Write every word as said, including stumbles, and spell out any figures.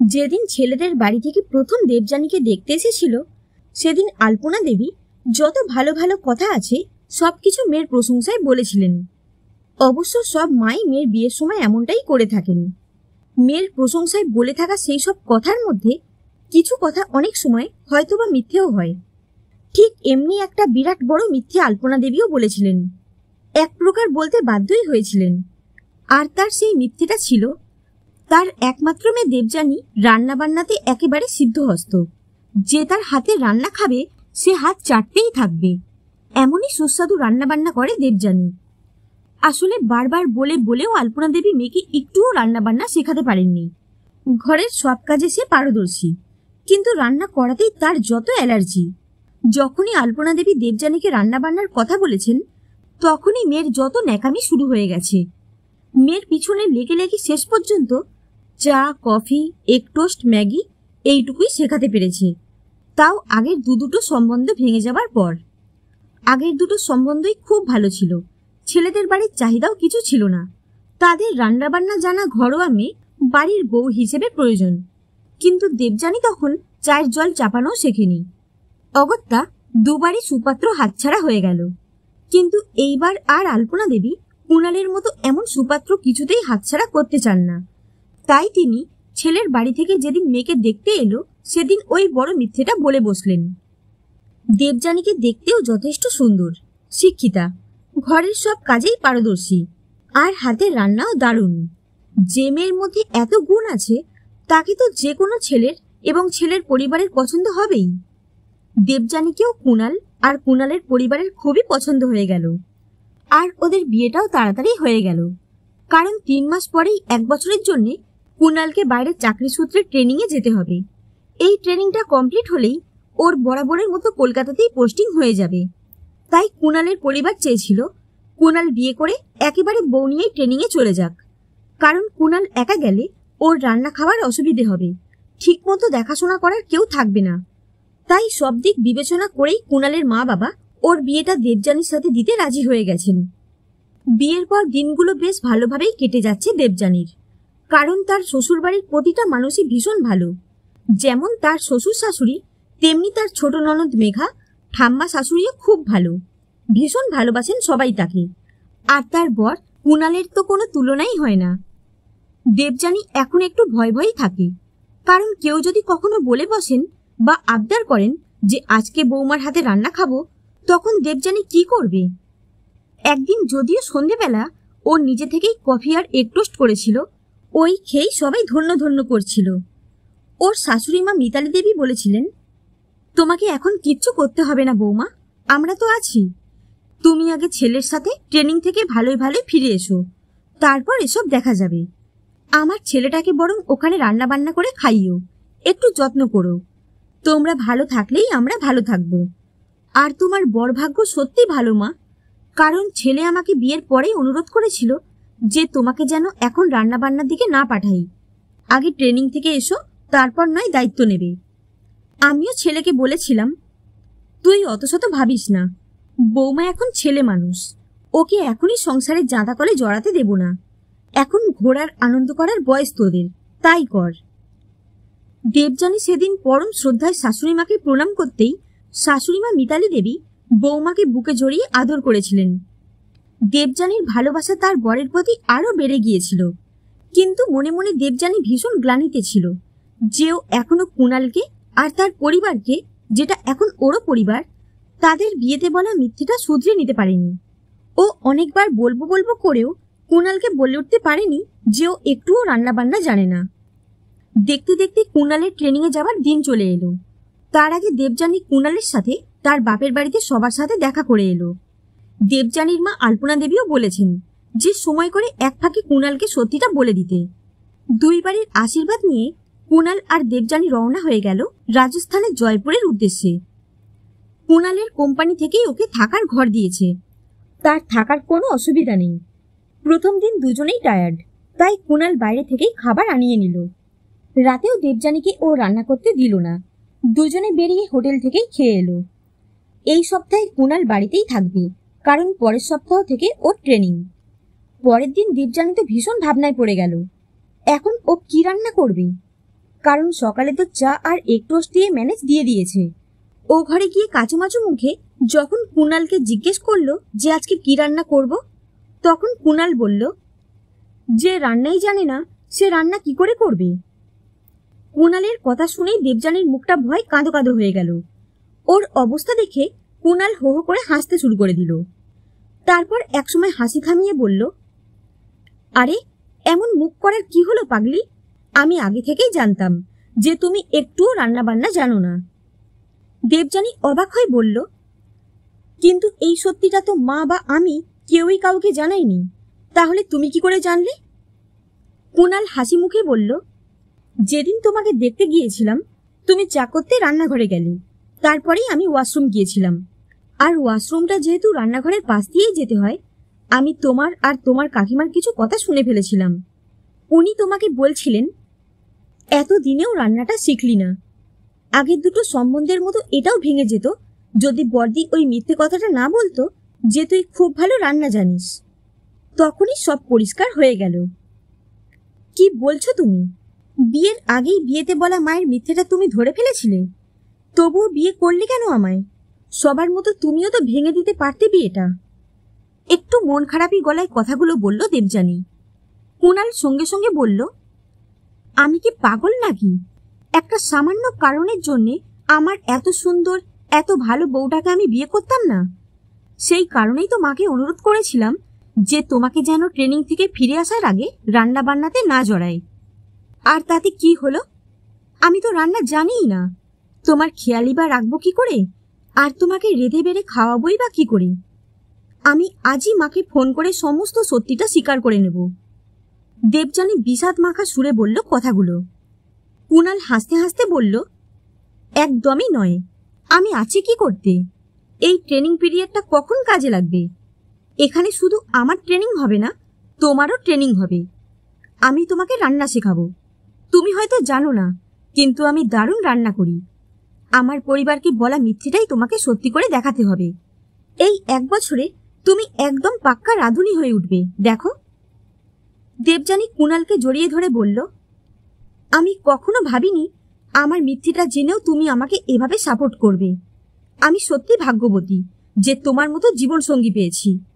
যেদিন ছেলেদের বাড়ি থেকে প্রথম দেবযানীকে দেখতে এসেছিল সেদিন আলপনা দেবী যত ভালো ভালো কথা আছে সবকিছু মেয়ের প্রশংসায় বলেছিলেন। অবশ্য সব মাই মেয়ের বিয়ের সময় এমনটাই করে থাকেন। মেয়ের প্রশংসায় বলে থাকা সেই সব কথার মধ্যে কিছু কথা অনেক সময় হয়তোবা মিথ্যেও হয়। ঠিক এমনি একটা বিরাট বড় মিথ্যে আলপনা দেবীও বলেছিলেন, এক প্রকার বলতে বাধ্যই হয়েছিলেন। আর তার সেই মিথ্যেটা ছিল তার একমাত্র মেয়ে দেবযানী রান্না বান্নাতে একেবারে সিদ্ধহস্ত। যে তার হাতে রান্না খাবে সে হাত চাটতেই থাকবে, এমনই সুস্বাদু রান্না বান্না করে দেবযানী। আসলে বারবার বলে বলেও আলপনা দেবী মেয়েকে একটুও রান্না বান্না শেখাতে পারেননি। ঘরের সব কাজে সে পারদর্শী, কিন্তু রান্না করাতেই তার যত অ্যালার্জি। যখনই আলপনা দেবী দেবযানীকে রান্না বান্নার কথা বলেছেন তখনই মেয়ের যত ন্যাকামি শুরু হয়ে গেছে। মেয়ের পিছনে লেগে লেগে শেষ পর্যন্ত চা, কফি, এগ টোস্ট, ম্যাগি এইটুকুই শেখাতে পেরেছে, তাও আগের দু দুটো সম্বন্ধ ভেঙে যাবার পর। আগের দুটো সম্বন্ধই খুব ভালো ছিল, ছেলেদের বাড়ির চাহিদাও কিছু ছিল না। তাদের রান্নাবান্না জানা ঘরোয়া মেয়ে বাড়ির বউ হিসেবে প্রয়োজন, কিন্তু দেবযানী তখন চায়ের জল চাপানোও শেখেনি। অগত্যা দুবারই সুপাত্র হাতছাড়া হয়ে গেল। কিন্তু এইবার আর আলপনা দেবী কুণালের মতো এমন সুপাত্র কিছুতেই হাতছাড়া করতে চান না। তাই তিনি ছেলের বাড়ি থেকে যেদিন মেয়েকে দেখতে এলো সেদিন ওই বড় মিথ্যেটা বলে বসলেন। দেবযানীকে দেখতেও যথেষ্ট সুন্দর, শিক্ষিতা, ঘরের সব কাজেই পারদর্শী, আর হাতের রান্নাও দারুণ। যে মেয়ের মধ্যে এত গুণ আছে তাকে তো যে কোনো ছেলের এবং ছেলের পরিবারের পছন্দ হবেই। দেবযানীকেও কুণাল আর কুণালের পরিবারের খুবই পছন্দ হয়ে গেল, আর ওদের বিয়েটাও তাড়াতাড়ি হয়ে গেল। কারণ তিন মাস পরেই এক বছরের জন্য কুণালকে বাইরে চাকরি সূত্রে ট্রেনিংয়ে যেতে হবে। এই ট্রেনিংটা কমপ্লিট হলেই ওর বরাবরের মতো কলকাতাতেই পোস্টিং হয়ে যাবে। তাই কুণালের পরিবার চেয়েছিল কুণাল বিয়ে করে একেবারে বউ নিয়েই ট্রেনিংয়ে চলে যাক। কারণ কুণাল একা গেলে ওর রান্না খাওয়ার অসুবিধে হবে, ঠিকমতো দেখাশোনা করার কেউ থাকবে না। তাই সব দিক বিবেচনা করেই কুণালের মা বাবা ওর বিয়েটা দেবযানীর সাথে দিতে রাজি হয়ে গেছেন। বিয়ের পর দিনগুলো বেশ ভালোভাবেই কেটে যাচ্ছে দেবযানীর, কারণ তার শ্বশুরবাড়ির প্রতিটা মানুষই ভীষণ ভালো। যেমন তার শ্বশুর শাশুড়ি, তেমনি তার ছোট ননদ মেঘা, ঠাম্মা শাশুড়িও খুব ভালো, ভীষণ ভালোবাসেন সবাই তাকে। আর তার বর কুণালের তো কোনো তুলনাই হয় না। দেবযানী এখন একটু ভয় ভয়ই থাকে, কারণ কেউ যদি কখনো বলে বসেন বা আবদার করেন যে আজকে বৌমার হাতে রান্না খাবো, তখন দেবযানী কি করবে। একদিন যদিও সন্ধেবেলা ও নিজে থেকেই কফি আর এগ টোস্ট করেছিল, ওই খেয়েই সবাই ধন্য ধন্য করছিল। ওর শাশুড়ি মা মিতালি দেবী বলেছিলেন, তোমাকে এখন কিচ্ছু করতে হবে না বৌমা, আমরা তো আছি। তুমি আগে ছেলের সাথে ট্রেনিং থেকে ভালোই ভালোই ফিরে এসো, তারপর এসব দেখা যাবে। আমার ছেলেটাকে বরং ওখানে রান্না বান্না করে খাইও, একটু যত্ন করো। তোমরা ভালো থাকলেই আমরা ভালো থাকবো। আর তোমার বর ভাগ্য সত্যি ভালো মা, কারণ ছেলে আমাকে বিয়ের পরেই অনুরোধ করেছিল যে তোমাকে যেন এখন রান্না বান্নার দিকে না পাঠাই, আগে ট্রেনিং থেকে এসো, তারপর নয় দায়িত্ব নেবে। আমিও ছেলেকে বলেছিলাম, তুই অত শত ভাবিস না, বৌমা এখন ছেলে মানুষ, ওকে এখনই সংসারের জাঁতা কলে জড়াতে দেব না। এখন ঘোরার আনন্দ করার বয়স তোদের, তাই কর। দেবযানী সেদিন পরম শ্রদ্ধায় শাশুড়ি মাকে প্রণাম করতেই শাশুড়িমা মিতালি দেবী বৌমাকে বুকে জড়িয়ে আদর করেছিলেন। দেবযানীর ভালোবাসা তার বরের প্রতি আরো বেড়ে গিয়েছিল, কিন্তু মনে মনে দেবযানী ভীষণ গ্লানিতে ছিল যে ও এখনো কুণালকে আর তার পরিবারকে, যেটা এখন ওরও পরিবার, তাদের বিয়েতে বলা মিথ্যেটা শুধরে নিতে পারেনি। ও অনেকবার বলবো বলবো করেও কুণালকে বলে উঠতে পারেনি যে ও একটুও রান্নাবান্না জানে না। দেখতে দেখতে কুণালের ট্রেনিংয়ে যাবার দিন চলে এলো। তার আগে দেবযানী কুণালের সাথে তার বাপের বাড়িতে সবার সাথে দেখা করে এলো। দেবযানীর মা আলপনা দেবীও বলেছেন যে সময় করে এক ফাঁকে কুণালকে সত্যিটা বলে দিতে। দুই বাড়ির আশীর্বাদ নিয়ে কুণাল আর দেবযানী রওনা হয়ে গেল রাজস্থানের জয়পুরের উদ্দেশ্যে। কুণালের কোম্পানি থেকেই ওকে থাকার ঘর দিয়েছে, তার থাকার কোনো অসুবিধা নেই। প্রথম দিন দুজনেই টায়ার্ড, তাই কুণাল বাইরে থেকেই খাবার আনিয়ে নিল। রাতেও দেবযানীকে ও রান্না করতে দিল না, দুজনে বেরিয়ে হোটেল থেকেই খেয়ে এলো। এই সপ্তাহে কুণাল বাড়িতেই থাকবে, কারণ পরের সপ্তাহ থেকে ওর ট্রেনিং। পরের দিন দেবযানী তো ভীষণ ভাবনায় পড়ে গেল, এখন ও কি রান্না করবে। কারণ সকালে তো চা আর এক টোস্ট দিয়ে ম্যানেজ দিয়ে দিয়েছে। ও ঘরে গিয়ে কাচুমাচু মুখে যখন কুণালকে জিজ্ঞেস করলো যে আজকে কি রান্না করব, তখন কুণাল বলল, যে রান্নাই জানে না সে রান্না কি করে করবে। কুণালের কথা শুনেই দেবযানীর মুখটা ভয় কাঁদো কাঁদো হয়ে গেল। ওর অবস্থা দেখে কুণাল হো হো করে হাসতে শুরু করে দিল। তারপর একসময় হাসি থামিয়ে বলল, আরে এমন মুখ করার কি হলো পাগলি? আমি আগে থেকেই জানতাম যে তুমি একটুও রান্না বান্না জানো না। দেবযানী অবাক হয়ে বলল, কিন্তু এই সত্যিটা তো মা বা আমি কেউই কাউকে জানাইনি, তাহলে তুমি কি করে জানলে? কুণাল হাসি মুখে বলল, যেদিন তোমাকে দেখতে গিয়েছিলাম তুমি চা করতে রান্নাঘরে গেলে, তারপরেই আমি ওয়াশরুম গিয়েছিলাম। আর ওয়াশরুমটা যেহেতু রান্নাঘরের পাশ দিয়েই যেতে হয়, আমি তোমার আর তোমার কাকিমার কিছু কথা শুনে ফেলেছিলাম। উনি তোমাকে বলছিলেন, এতদিনেও রান্নাটা শিখলি না। আগের দুটো সম্বন্ধের মতো এটাও ভেঙে যেত যদি বর্দি ওই মিথ্যে কথাটা না বলতো যে তুই খুব ভালো রান্না জানিস। তখনই সব পরিষ্কার হয়ে গেল। কি বলছো তুমি? বিয়ের আগেই বিয়েতে বলা মায়ের মিথ্যেটা তুমি ধরে ফেলেছিলে? তবুও বিয়ে করলে কেন আমায়? সবার মতো তুমিও তো ভেঙে দিতে পারতে বিয়েটা। একটু মন খারাপই গলায় কথাগুলো বলল দেবযানী। কুণাল সঙ্গে সঙ্গে বলল, আমি কি পাগল নাকি? একটা সামান্য কারণের জন্য আমার এত সুন্দর এত ভালো বউটাকে আমি বিয়ে করতাম না? সেই কারণেই তো মাকে অনুরোধ করেছিলাম যে তোমাকে যেন ট্রেনিং থেকে ফিরে আসার আগে রান্না বান্নাতে না জড়ায়। আর তাতে কি হলো? আমি তো রান্না জানিই না। তোমার খেয়ালি বা রাখবো কি করে, আর তোমাকে রেঁধে বেড়ে খাওয়াবই বা কি করে? আমি আজই মাকে ফোন করে সমস্ত সত্যিটা স্বীকার করে নেব। দেবযানী বিষাদ মাখা সুরে বলল কথাগুলো। কুণাল হাসতে হাসতে বলল, একদমই নয়। আমি আছি কি করতে? এই ট্রেনিং পিরিয়ডটা কখন কাজে লাগবে? এখানে শুধু আমার ট্রেনিং হবে না, তোমারও ট্রেনিং হবে। আমি তোমাকে রান্না শেখাবো। তুমি হয়তো জানো না, কিন্তু আমি দারুণ রান্না করি। আমার পরিবারকে বলা মিথ্যেটাই তোমাকে সত্যি করে দেখাতে হবে। এই এক বছরে তুমি একদম পাক্কা রাঁধুনি হয়ে উঠবে, দেখো। দেবযানী কুণালকে জড়িয়ে ধরে বলল, আমি কখনো ভাবিনি আমার মিথ্যেটা জেনেও তুমি আমাকে এভাবে সাপোর্ট করবে। আমি সত্যি ভাগ্যবতী যে তোমার মতো জীবনসঙ্গী পেয়েছি।